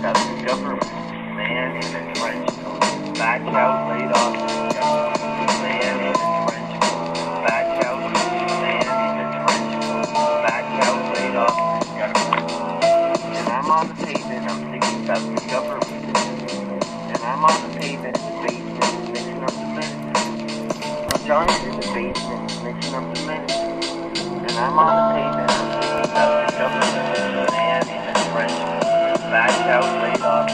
got the government man in a trench coat, back out laid off. Man in a trench coat, back out. Man in a trench coat, back out laid off. And I'm on the pavement, I'm thinking about the government. And I'm on the pavement in the basement, mixing up the minutes. Well, Johnny's in the basement, mixing up the minutes. And I'm on the pavement, I'm thinking about the government. Man in a trench coat, back out laid off.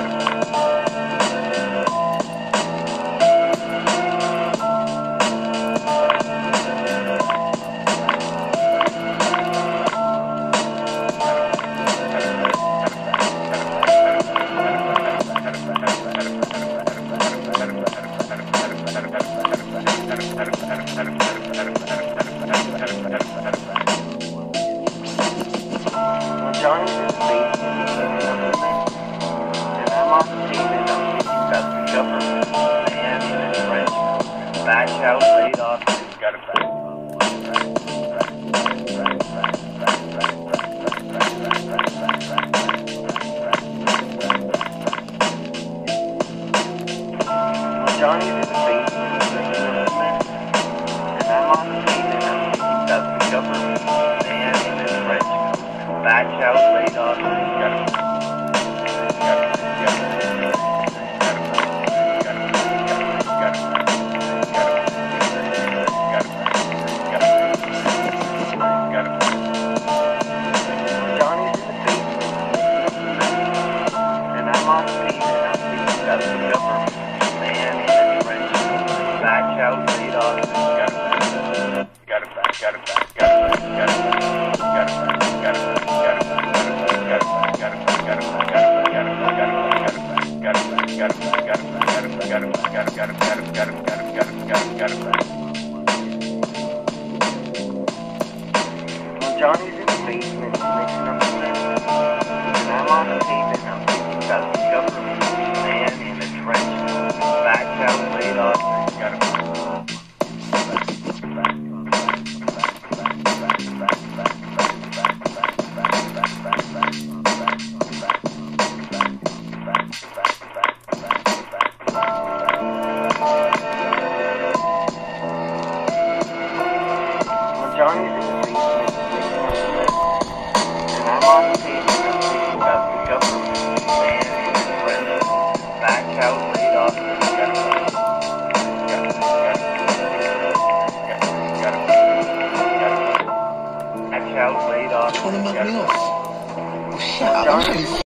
Johnny's in the basement, and I'm on the pavement, I'm thinking about the government. Man in a trench coat, back out laid off, he's got a back. Johnny's in the basement, and I'm on the pavement, I'm thinking about the government. Man in a trench coat, back out laid off, he's got a Johnny's in the basement, and I'm on the pavement, I'm thinking about the government. Man in a trench coat, back out laid off, he's got a Johnny's in the basement, mixing up the minutes. And I'm on the pavement, I'm thinking about the government. Man in a trench coat, back out laid off, he's got a Johnny's in the basement, mixing up the minutes. And I'm on the pavement, I'm thinking about the government. Man in a trench coat, back out laid off, he's got back out laid off. Trying to mug me off. Well, shut up.